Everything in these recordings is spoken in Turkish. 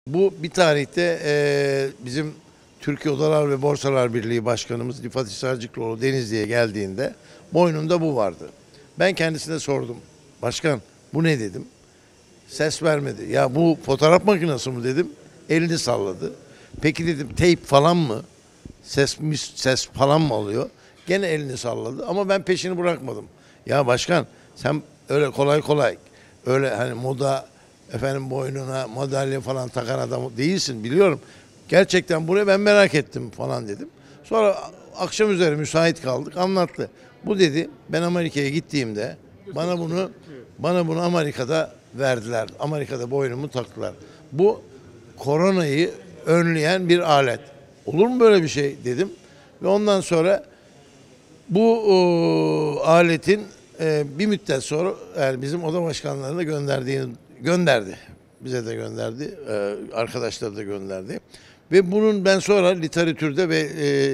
Bu bir tarihte bizim Türkiye Odalar ve Borsalar Birliği Başkanımız Rifat Hisarcıklıoğlu Denizli'ye geldiğinde boynunda bu vardı. Ben kendisine sordum. Başkan bu ne dedim. Ses vermedi. Ya bu fotoğraf makinesi mi dedim. Elini salladı. Peki dedim teyp falan mı? Ses falan mı alıyor? Gene elini salladı ama ben peşini bırakmadım. Ya başkan sen öyle kolay kolay öyle hani moda efendim boynuna madalya falan takan adam değilsin biliyorum. Gerçekten buraya ben merak ettim falan dedim. Sonra akşam üzeri müsait kaldık anlattı. Bu dedi ben Amerika'ya gittiğimde bana bunu Amerika'da verdiler. Amerika'da boynumu taktılar. Bu koronayı önleyen bir alet. Olur mu böyle bir şey dedim. Ve ondan sonra bu aletin bir müddet sonra yani bizim oda başkanlarına gönderdi. Bize de gönderdi. Arkadaşlar da gönderdi. Ve bunun ben sonra literatürde ve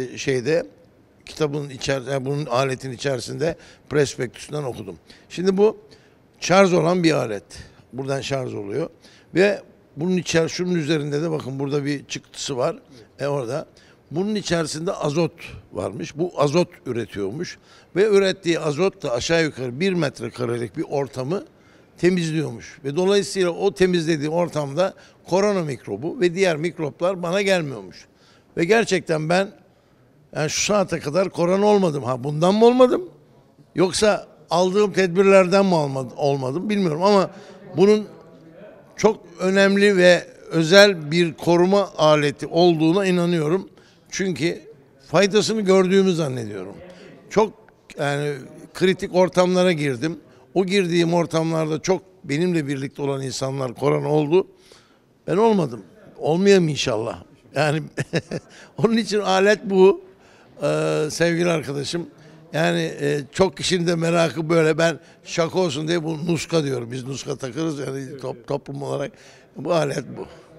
kitabın içerisinde bunun aletin içerisinde prospektüsünden okudum. Şimdi bu şarj olan bir alet. Buradan şarj oluyor ve şunun üzerinde de bakın burada bir çıktısı var. Orada. Bunun içerisinde azot varmış. Bu azot üretiyormuş. Ve ürettiği azot da aşağı yukarı 1 metrekarelik bir ortamı temizliyormuş. Ve dolayısıyla o temizlediği ortamda korona mikrobu ve diğer mikroplar bana gelmiyormuş. Ve gerçekten ben yani şu saate kadar korona olmadım. Ha bundan mı olmadım? Yoksa aldığım tedbirlerden mi olmadım bilmiyorum ama bunun çok önemli ve özel bir koruma aleti olduğuna inanıyorum. Çünkü faydasını gördüğümü zannediyorum. Çok yani kritik ortamlara girdim. O girdiğim ortamlarda çok benimle birlikte olan insanlar korona oldu. Ben olmadım. Olmayayım inşallah. Yani onun için alet bu. Sevgili arkadaşım. Yani çok kişinin de merakı böyle ben şaka olsun diye bu nuska diyorum. Biz nuska takarız yani toplum olarak. Bu alet bu.